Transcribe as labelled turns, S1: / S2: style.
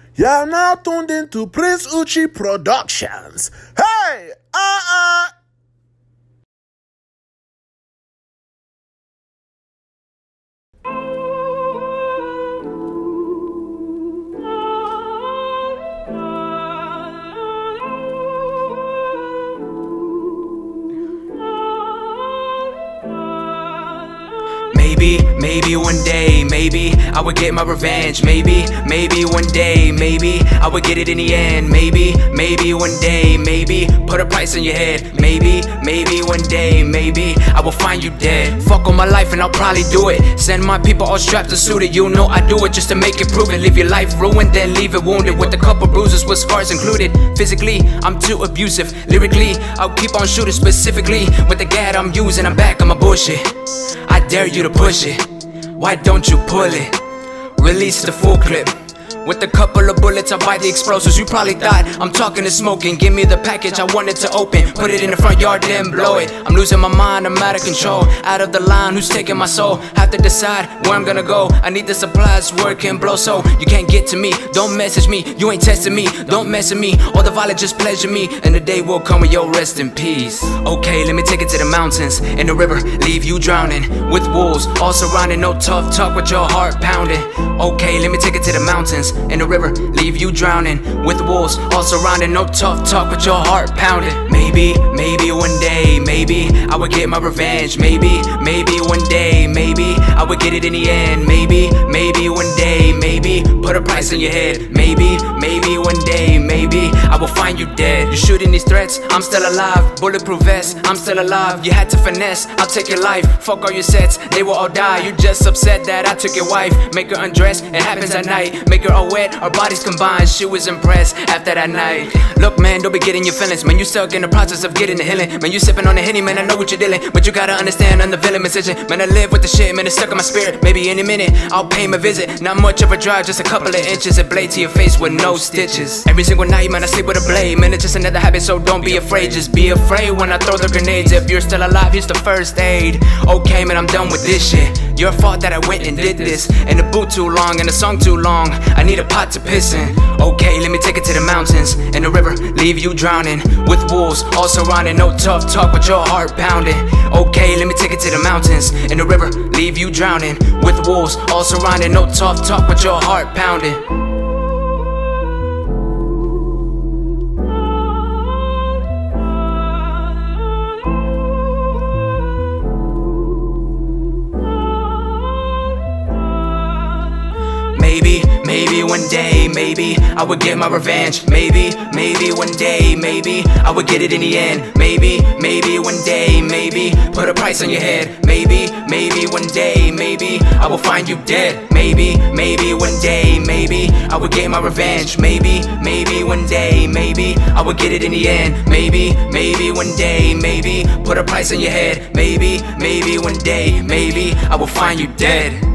S1: You're now tuned into Prince Uchi Productions. Hey!
S2: Maybe one day, maybe I would get my revenge. Maybe one day, maybe I would get it in the end. Maybe one day, maybe put a price on your head. Maybe one day, maybe I will find you dead. Fuck on my life and I'll probably do it. Send my people all strapped and suited. You know I do it just to make it prove it. Live your life ruined, then leave it wounded, with a couple bruises with scars included. Physically, I'm too abusive. Lyrically, I'll keep on shooting. Specifically, with the gat I'm using, I'm back on my bullshit. I dare you to push it. Why don't you pull it? Release the full clip. With a couple of bullets, I buy the explosives. You probably thought I'm talking to smoking. Give me the package I wanted to open. Put it in the front yard, then blow it. I'm losing my mind, I'm out of control. Out of the line, who's taking my soul? Have to decide where I'm gonna go. I need the supplies, word can blow, so you can't get to me. Don't message me, you ain't testing me. Don't mess with me, all the violence just pleasure me. And the day will come when you'll rest in peace. Okay, let me take it to the mountains. In the river, leave you drowning. With wolves, all surrounding. No tough talk with your heart pounding. Okay, let me take it to the mountains. In the river, leave you drowning. With wolves, all surrounding. No tough talk with your heart pounding. Maybe one day, maybe I would get my revenge. Maybe one day, maybe I would get it in the end. Maybe one day, maybe put a price on your head. Maybe one day, maybe I will find you dead. You're shooting these threats, I'm still alive. Bulletproof vest, I'm still alive. You had to finesse, I'll take your life. Fuck all your sets, they will all die. You just upset that I took your wife. Make her undress, it happens at night. Make her all wet, our bodies combined. She was impressed after that night. Look man, don't be getting your feelings. Man, you stuck in the process of getting the healing. Man, you sipping on the Henny, man, I know what you're dealing. But you gotta understand, I'm the villain decision. Man, I live with the shit, man, it's stuck in my spirit. Maybe any minute, I'll pay him a visit. Not much of a drive, just a couple of inches. A blade to your face with no stitches. Every single night, man, I sleep with a blade. Man, it's just another habit, so don't be afraid. Just be afraid when I throw the grenades. If you're still alive, here's the first aid. Okay, man, I'm done with this shit. Your fault that I went and did this. And the boot too long, and the song too long. I need a pot to piss in. Okay, let me take it to the mountains. In the river, leave you drowning. With wolves, all surrounding. No tough talk with your heart pounding. Okay, let me take it to the mountains. In the river, leave you drowning. With wolves, all surrounding. No tough talk with your heart pounding. Maybe one day, maybe I would get my revenge. Maybe one day, maybe I would get it in the end. Maybe one day, maybe put a price on your head. Maybe one day, maybe I will find you dead. Maybe one day, maybe I would get my revenge. Maybe one day, maybe I would get it in the end. Maybe one day, maybe put a price on your head. Maybe one day, maybe I will find you dead.